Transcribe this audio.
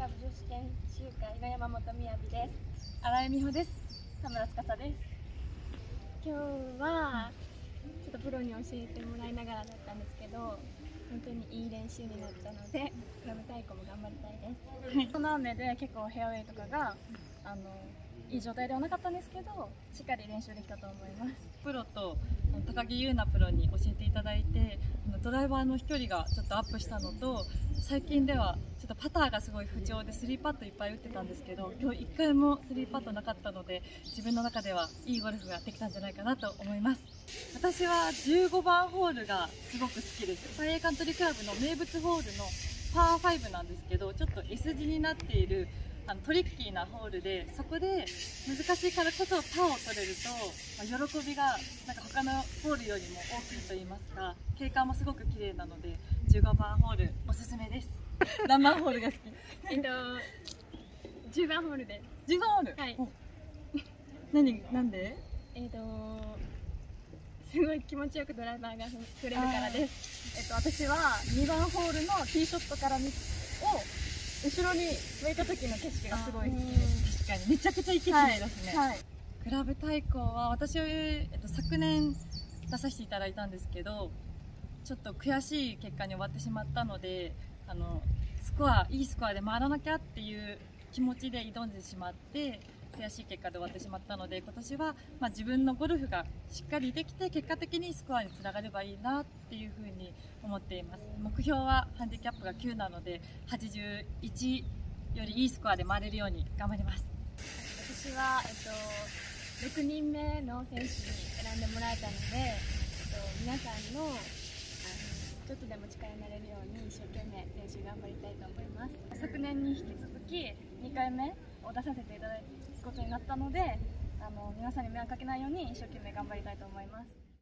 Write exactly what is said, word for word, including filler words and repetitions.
ラブ女子研修会の山本みやびです。新井美穂です。田村司です。今日はちょっとプロに教えてもらいながらだったんですけど、本当にいい練習になったので、クラブ太鼓も頑張りたいです。はい、その雨で結構フェアウェイとかがあのいい状態ではなかったんですけど、しっかり練習できたと思います。 プロと高木優奈プロに教えていただいて、ドライバーの飛距離がちょっとアップしたのと、最近ではちょっとパターがすごい不調でスリーパットいっぱい打ってたんですけど、今日いっかいもスリーパットなかったので、自分の中ではいいゴルフができたんじゃないかなと思います。私はじゅうごばんホールがすごく好きです。ファイエーカントリークラブの名物ホールのパーファイブなんですけど、ちょっと S 字になっているあのトリッキーなホールで、そこで難しいからこそパーを取れると、まあ、喜びがなんか他のホールよりも大きいと言いますか、景観もすごく綺麗なのでじゅうごばんホールおすすめです。何番ホールが好き？ えっとじゅうばんホールです。 じゅうばんホール。 はい。 何なんで？ えっとすごい気持ちよくドライバーが振れるからです。えっと私はにばんホールのティーショットから見を後ろに向いた時の景色がすごい好きです。 確かにめちゃくちゃ息綺麗ですね。 はいはい、 クラブ太鼓は私、えっと、昨年出させていただいたんですけど、ちょっと悔しい結果に終わってしまったので、あのスコアいいスコアで回らなきゃっていう気持ちで挑んでしまって悔しい結果で終わってしまったので、今年は、まあ、自分のゴルフがしっかりできて結果的にスコアにつながればいいなっていうふうに思っています。目標はハンディキャップがきゅうなので、はちじゅういちよりいいスコアで回れるように頑張ります。 私は、えっと、ろくにんめの選手に選んでもらえたので、えっと、皆さんのちょっとでも力になれるように一生懸命練習頑張りたいと思います。昨年に引き続きにかいめを出させていただくことになったので、あの皆さんに迷惑かけないように一生懸命頑張りたいと思います。